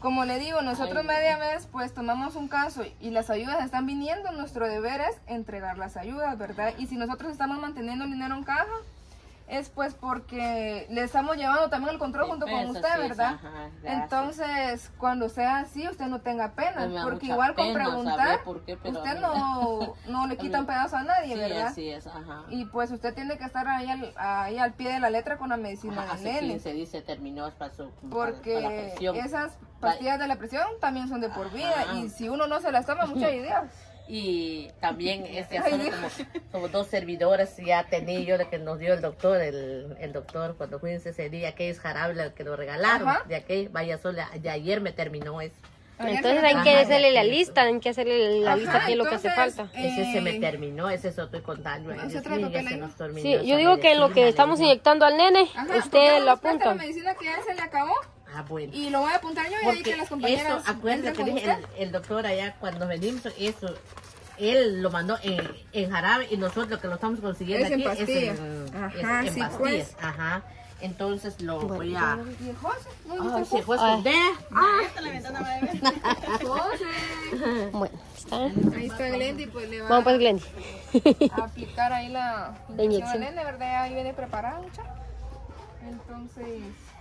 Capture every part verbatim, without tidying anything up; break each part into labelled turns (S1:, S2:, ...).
S1: como le digo, nosotros media vez pues tomamos un caso y las ayudas están viniendo, nuestro deber es entregar las ayudas, ¿verdad? Y si nosotros estamos manteniendo el dinero en caja, es pues porque le estamos llevando también el control junto con usted, ¿verdad? Entonces, cuando sea así, usted no tenga pena, porque igual con preguntar, usted no, no le quita un pedazo a nadie, ¿verdad?
S2: Sí, así es, ajá.
S1: Y pues usted tiene que estar ahí al, ahí al pie de la letra con la medicina del nene.
S2: Se dice, terminó para su,
S1: porque
S2: para la presión.
S1: Esas pastillas de la presión también son de por vida, ajá. Y si uno no se las toma, muchas ideas.
S2: Y también este, somos como, como dos servidores, ya tenía yo de que nos dio el doctor, el, el doctor cuando fuimos ese día, aquellos jarables que lo regalaron, ajá. De aquel, vaya solo, de ayer me terminó eso.
S3: Entonces hay que hacerle la lista, hay que hacerle la lista aquí lo que hace falta.
S2: Eh, ese se me terminó, ese es otro contando.
S3: Sí, yo digo que lo que estamos inyectando al nene, ajá, usted lo apunta.
S1: La medicina que ya se le acabó.
S2: Ah, bueno.
S1: Y lo voy a apuntar yo y ahí que las compañeras.
S2: Eso, acuérdate que dije, el, el doctor allá cuando venimos, eso, él lo mandó en, en jarabe y nosotros que lo estamos consiguiendo
S1: es
S2: aquí
S1: en pastillas.
S2: es en,
S1: ajá,
S2: es en
S1: sí,
S2: pastillas. Pues. Ajá. Entonces lo bueno, voy a.
S1: ¿Y el José?
S2: No, ah, sí, José. De.
S1: Ah, esta la ventana va a ver. José.
S3: Bueno, está.
S1: Ahí está Glendy, pues le va
S3: Vamos pues, Glendy.
S1: a aplicar ahí la,
S3: la inyección.
S1: De verdad, ahí viene preparada, mucha. Entonces.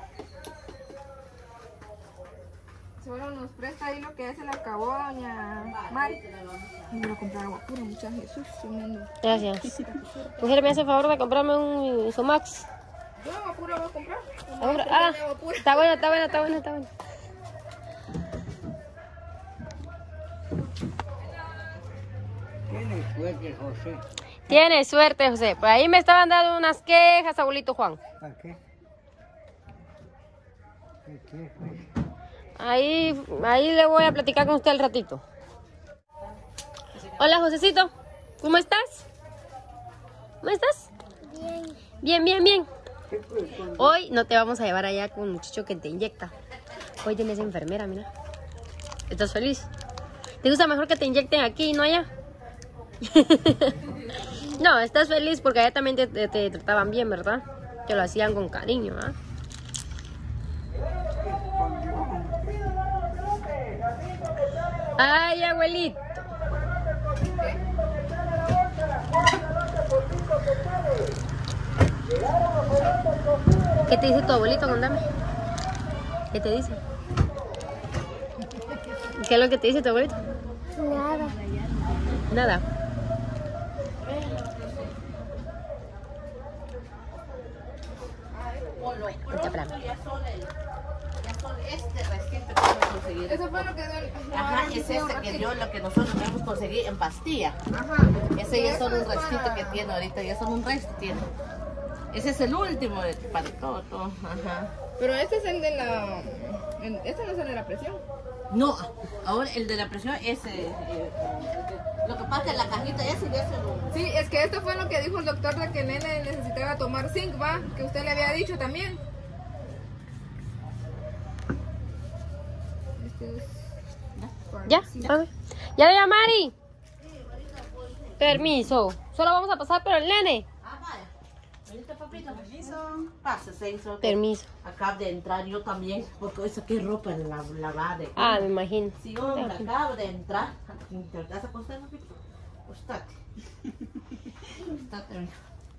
S1: Solo nos presta ahí lo que se le acabó, doña Mari. Me voy a comprar agua pura, mucha Jesús.
S3: Gracias. Mujer, me hace favor de comprarme un Isomax.
S1: Yo agua pura voy a comprar.
S3: Ahora, ah, está bueno, está bueno, está bueno, está bueno.
S4: Tiene suerte, José.
S3: Tiene suerte, José. Por ahí me estaban dando unas quejas, abuelito Juan.
S4: ¿Para qué? ¿Qué, qué, qué?
S3: Ahí, ahí le voy a platicar con usted al ratito. Hola, Josecito. ¿Cómo estás? ¿Cómo estás?
S5: Bien.
S3: Bien, bien, bien. Hoy no te vamos a llevar allá con un muchacho que te inyecta. Hoy tienes enfermera, mira. ¿Estás feliz? ¿Te gusta mejor que te inyecten aquí y no allá? No, estás feliz porque allá también te, te, te trataban bien, ¿verdad? Que lo hacían con cariño, ¿ah? ¿eh? Ay, abuelito. ¿Qué te dice tu abuelito? Contame. ¿Qué te dice? ¿Qué es lo que te dice tu abuelito?
S5: Nada.
S3: Nada. Vente para mí.
S2: Este restito que hemos conseguido.
S1: Eso fue lo que dio.
S2: Ajá, es este que dio lo que nosotros hemos conseguido en pastilla.
S1: Ajá.
S2: Ese ya son un restito que tiene ahorita, ya son un resto tiene. Ese es el último de, para todo, todo. Ajá.
S1: Pero este es el de la. Este no es el de la presión.
S2: No, ahora el de la presión es. Eh, eh, lo que pasa es que la cajita ese y ese no.
S1: Sí, es que esto fue lo que dijo el doctor de que el nene necesitaba tomar zinc, va, que usted le había dicho también.
S3: ¿Ya? Okay. ¿Ya, doña Mari? Permiso. Solo vamos a pasar por el nene.
S2: Ah, vaya. Ahorita, papito. Permiso. Pásese, hizo.
S3: Permiso.
S2: Acabo de entrar yo también, porque hoy saqué ropa en la lavada.
S3: Ah, me imagino.
S2: Sí, hombre, acabo de entrar. ¿Te vas a acostar, papito? Acostate. Acostate, mija.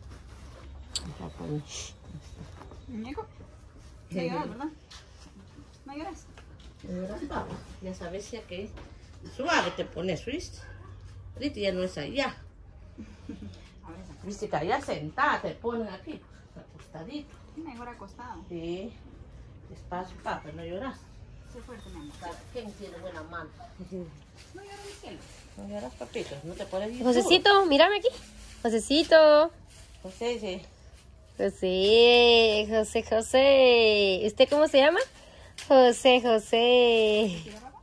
S6: Muñeco. ¿No lloras, verdad? ¿No lloras?
S2: Ya sabes ya que suave te pones, ¿viste? Ahorita ya no es allá. Viste que allá sentada te ponen aquí, pues, acostadito.
S6: Mejor acostado.
S2: Sí. Despacio, papá, no lloras.
S6: Sé fuerte, mi amor.
S2: ¿Quién tiene buena mano?
S6: No lloras, mi cielo.
S2: No lloras, papito, no te pones bien.
S3: Josecito, mírame aquí. Josecito.
S2: José, sí.
S3: José, José, José. ¿Usted cómo se llama? José, José.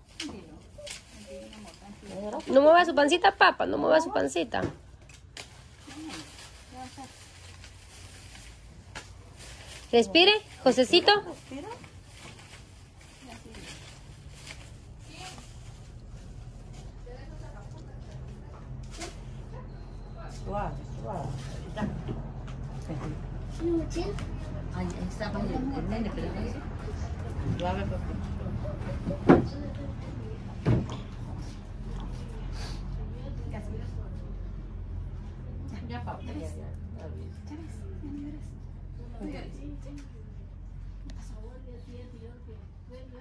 S3: No mueva su pancita, papá. No mueva su pancita. Respire, Josecito.
S2: Suave, suave. Ahí está el nene, pero suave, papá.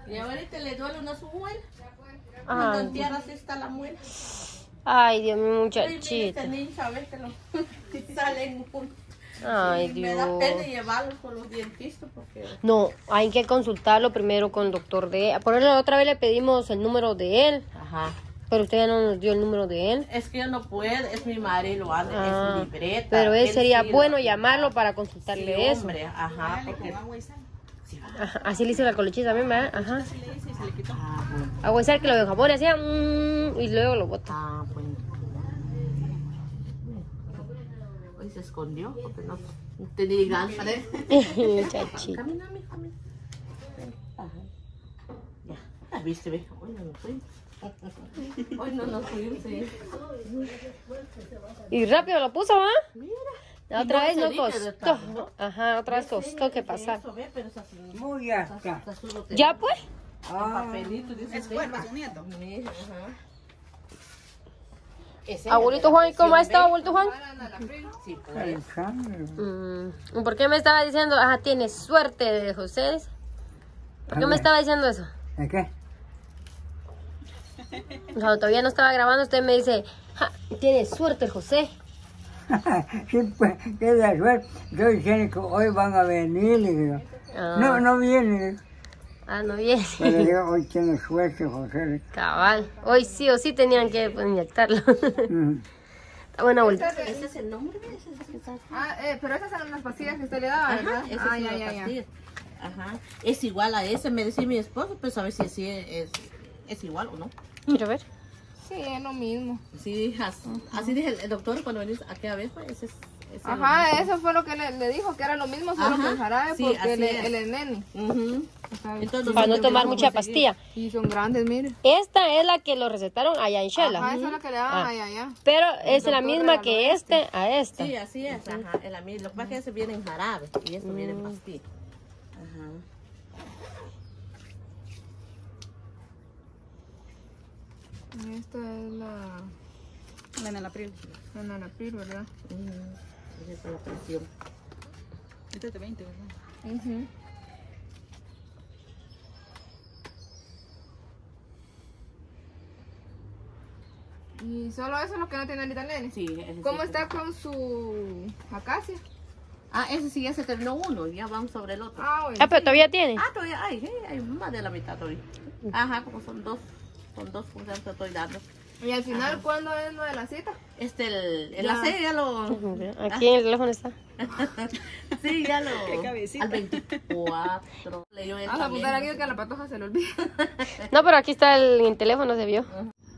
S2: Y ahorita le duele una su muela.
S3: Ay,
S2: Cuando tierra así está la muela.
S3: ay, Dios mío,
S2: Ay, mira,
S3: muchachita.
S2: este niño, a ver que lo salen juntos.
S3: Ay,
S2: Y me da
S3: Dios.
S2: pena llevarlo con los dentistas porque...
S3: No, hay que consultarlo primero con el doctor de... Por eso la otra vez le pedimos el número de él,
S2: Ajá.
S3: pero usted ya no nos dio el número de él.
S2: Es que yo no puedo, es mi marido, anda,
S3: Ah,
S2: es libreta.
S3: pero él sería
S2: sí
S3: bueno
S2: lo-
S3: llamarlo para
S2: Sí,
S3: consultarle eso.
S2: hombre, ajá, porque...
S3: Ajá, así le hizo la colochita también, ¿verdad? Ajá.
S2: Ah, bueno.
S3: Agua y sal que lo de jabón hacía mm, y luego lo bota.
S2: Ah, bueno. Hoy se escondió porque no tenía ganas, ¿eh?
S3: Muchachita.
S2: Camina, mi camina. Ajá. Ya, ya viste, ve. Hoy no nos fuimos. Hoy no nos fuimos, sí.
S3: Y rápido lo puso, ¿va?
S2: Mira.
S3: La
S2: Y
S3: otra
S2: no
S3: vez
S2: se
S3: no
S2: dice de
S3: costó.
S2: tanto.
S3: Ajá, otra vez costó que pasar.
S2: Eso, ve, pero es así.
S4: Muy ya está.
S2: Está solo que-
S3: ¿Ya pues?
S4: Ah,
S2: Papelito, dice
S6: Es
S2: usted.
S6: cuerva, su nieto.
S2: Mira, ajá. Ese
S3: Abuelito
S2: es de la
S3: Juan, ¿cómo ha
S2: presión,
S3: estado,
S2: ¿ve?
S3: abuelito Juan?
S2: Sí, pues.
S4: el sangre.
S3: Mm, ¿por qué me estaba diciendo, ajá, tienes suerte de José? ¿Por qué me estaba diciendo eso?
S4: ¿De qué?
S3: Cuando todavía no estaba grabando, usted me dice, ja, tienes suerte el José.
S4: Sí, pues, qué de suerte. Estoy diciendo que hoy van a venir. Le digo.
S3: Ah,
S4: No, no vienen.
S3: ah, no viene.
S4: Pero yo hoy tengo suerte, José.
S3: Cabal. Hoy sí o sí tenían que pues, inyectarlo.
S4: Mm.
S3: Está buena vuelta.
S2: Ese es el nombre, ¿ve? Ese es el que está aquí.
S1: Ah, eh, pero esas eran las pastillas que usted le daba, ¿verdad?
S2: Ajá, ese
S1: Ah,
S2: es
S1: ya,
S2: una
S1: ya, ya.
S2: pastilla. Ajá. Es igual a ese, me decía mi esposo, pues a ver si así es, es, es igual o no.
S3: Quiero ver.
S1: Sí, es lo mismo.
S2: Sí, así, así dije el, el doctor cuando venís aquí a ver, pues ese es. ese
S1: Ajá,
S2: es
S1: eso fue lo que le, le dijo, que era lo mismo, solo
S2: Ajá,
S1: que el jarabe,
S2: sí,
S1: porque
S2: así
S1: él,
S2: es.
S1: él es nene.
S2: el- Ujú.
S1: Está bien.
S2: Entonces,
S3: Para no
S2: nosotros
S3: tomar
S2: vamos
S3: mucha
S2: a seguir.
S3: pastilla.
S1: Y son grandes, mire.
S3: Esta es la que lo recetaron allá en Shela.
S1: Ajá, esa es la que le daban
S3: Ah.
S1: allá, allá.
S3: Pero es la
S1: doctor
S3: misma
S1: regaló
S3: que este a esta.
S2: Sí, así es, ajá. El amigo. Lo que pasa es que ese viene en jarabe y eso viene en pastilla. Ajá.
S1: Esta es la...
S6: La en el april.
S1: La Nanapir, ¿verdad?
S2: Ujú. Esa es la presión.
S6: Este es de veinte, ¿verdad?
S1: Ujú. Y solo eso es lo que no tiene ahorita el nene.
S2: Sí, ese
S1: ¿Cómo
S2: sí.
S1: está con su acacia?
S2: Ah, ese sí ya se terminó uno, ya vamos sobre el otro.
S1: Ah, bueno.
S3: Ah, pero todavía tiene.
S2: Ah, todavía hay, sí, hay más de la mitad todavía. Ajá, como son dos, son dos funciones que estoy dando.
S1: Y al final, ¿cuándo es lo de la cita?
S2: Este, el, el
S1: Ya.
S2: la serie ya lo...
S3: Aquí en el teléfono está.
S2: Sí, ya lo...
S6: Qué cabecita.
S2: Al veinticuatro. Leyó él
S1: Vamos a
S2: también.
S1: apuntar aquí que a la patoja se le olvida.
S3: No, pero aquí está el, en el teléfono, se vio.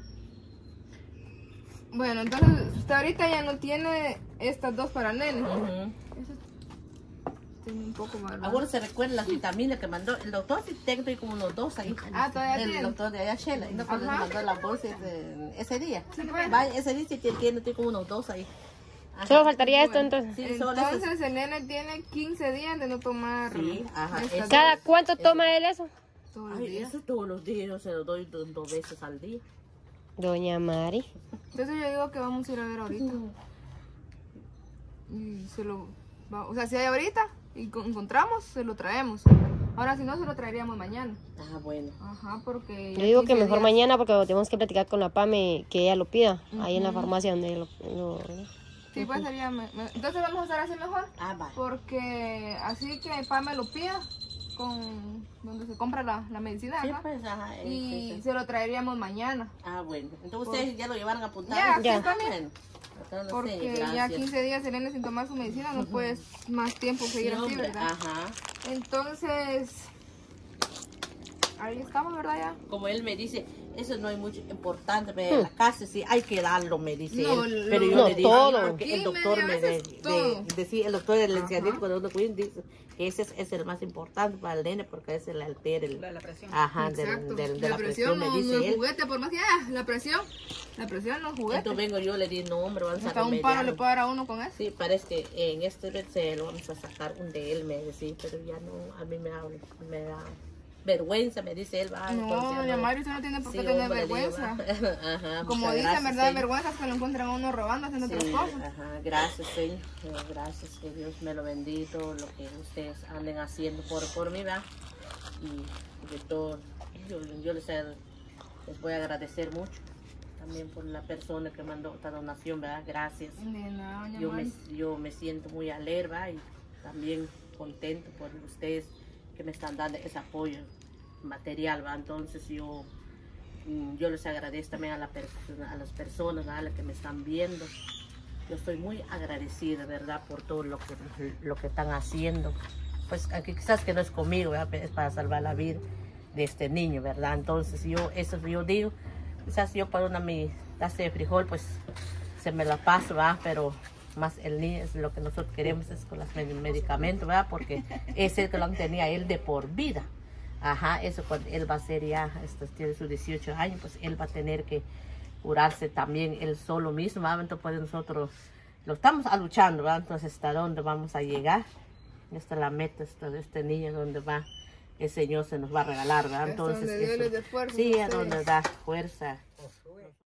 S1: Bueno, entonces usted ahorita ya no tiene estas dos para el nene.
S2: Ujú.
S1: Tiene un poco más. ¿verdad?
S2: Ahora se recuerdan las vitaminas que mandó el doctor, sí tengo estoy como unos dos ahí.
S1: Ah, todavía
S2: El
S1: tiene.
S2: doctor de allá, Shela, y no cuando
S1: Ajá.
S2: le mandó la bolsa ese, ese día.
S1: pues.
S2: Vaya, ese día sí tiene, estoy como unos dos ahí. Ajá.
S3: Solo faltaría esto entonces.
S2: Sí, solo esos-
S1: Entonces el nene tiene quince días de no tomar.
S2: Sí, ajá,
S1: estas
S2: es-
S3: ¿Cada cuánto toma él eso?
S1: todos los
S2: Ay,
S1: días.
S2: eso todos los días, yo se lo doy do- dos veces al día.
S3: Doña Mari.
S1: Entonces yo digo que vamos a ir a ver ahorita. Y se lo va- o sea, si hay ahorita y co- encontramos, se lo traemos. Ahora si no, se lo traeríamos mañana.
S2: Ah, bueno.
S1: Ajá, porque...
S3: Yo
S1: ya
S3: digo que
S1: quince
S3: mejor
S1: días-
S3: mañana porque tenemos que platicar con la Pame que ella lo pida. Ahí en la farmacia donde lo... lo-
S1: Sí, pues sería... me- me- Entonces vamos a hacer así mejor.
S2: Ah, va.
S1: Porque así que el me lo pida con donde se compra la, la medicina
S2: Sí,
S1: acá.
S2: pues, ajá. eh,
S1: Y
S2: sí, sí.
S1: se lo traeríamos mañana.
S2: Ah, bueno. Entonces ustedes ya lo llevaron apuntado.
S1: Ya,
S3: Ya.
S1: sí, también.
S2: Bueno, entonces,
S1: Porque
S2: sí,
S1: ya
S2: gracias.
S1: quince días el nene sin tomar su medicina, no puedes más tiempo seguir
S2: Sí,
S1: así,
S2: hombre,
S1: ¿verdad?
S2: Ajá.
S1: Entonces, ahí estamos, ¿verdad? Ya.
S2: Como él me dice, eso no es mucho importante, pero en la casa sí hay que darlo, me dice
S1: No,
S2: él.
S1: lo-
S2: Pero yo
S3: No,
S2: le digo,
S3: todo.
S2: porque el
S1: Aquí
S2: doctor
S1: media
S2: me
S1: vez
S2: de-
S1: es todo.
S2: de- decía, el doctor del
S1: Ajá.
S2: ancianito cuando uno cuida dice que ese es, es el más importante para el nene porque ese le altera el,
S6: La de la presión.
S2: ajá, del-
S1: Exacto.
S2: del- de
S1: la,
S2: la
S1: presión,
S2: presión, me
S1: no, no
S2: dice
S1: es
S2: él.
S1: juguete, por más que ah, la presión, la presión no es juguete.
S2: Entonces vengo yo, le digo, no hombre, vamos a
S1: Hasta un paro le
S2: remediarlo.
S1: puede dar a uno con eso.
S2: Sí, parece que en este vez se lo vamos a sacar un de él, me decía, pero ya no, a mí me da, me da vergüenza, me dice él, va. entonces
S1: No,
S2: ya
S1: doña Mari, usted no tiene por qué
S2: Sí,
S1: tener
S2: hombre, digo,
S1: vergüenza.
S2: va. Ajá,
S1: Como
S2: muchas
S1: dicen,
S2: gracias,
S1: ¿verdad?
S2: señor.
S1: Vergüenza es que lo encuentran a uno robando, haciendo
S2: Sí,
S1: otras cosas.
S2: ajá, gracias, señor. Eh, Gracias, que Dios me lo bendito, lo que ustedes anden haciendo por, por mí, ¿va? Y de todo, yo, yo les, les voy a agradecer mucho también por la persona que mandó esta donación, ¿verdad? Gracias.
S1: De nada, doña
S2: Yo me,
S1: Mari.
S2: yo me siento muy alegre, ¿verdad? Y también contento por ustedes que me están dando ese apoyo material, ¿verdad? Entonces yo, yo les agradezco también a, la persona, a las personas, ¿verdad? A las que me están viendo. Yo estoy muy agradecida, ¿verdad? Por todo lo que, lo que están haciendo. Pues aunque quizás que no es conmigo, ¿verdad? Es para salvar la vida de este niño, ¿verdad? Entonces yo, eso yo digo, quizás yo para una mi taza de frijol, pues se me la paso, ¿verdad? Pero más el niño es lo que nosotros queremos, es con los medicamentos, ¿verdad? Porque ese es el que lo tenía él de por vida. Ajá, eso cuando él va a ser ya, este, tiene sus dieciocho años, pues él va a tener que curarse también él solo mismo, ¿verdad? Entonces pues nosotros lo estamos luchando, ¿verdad? Entonces hasta dónde vamos a llegar. Esta es la meta esta de este niño, donde va el Señor se nos va a regalar, ¿verdad? Entonces,
S1: donde Dios
S2: eso,
S1: les dé fuerza,
S2: sí, a
S1: ustedes.
S2: donde da fuerza.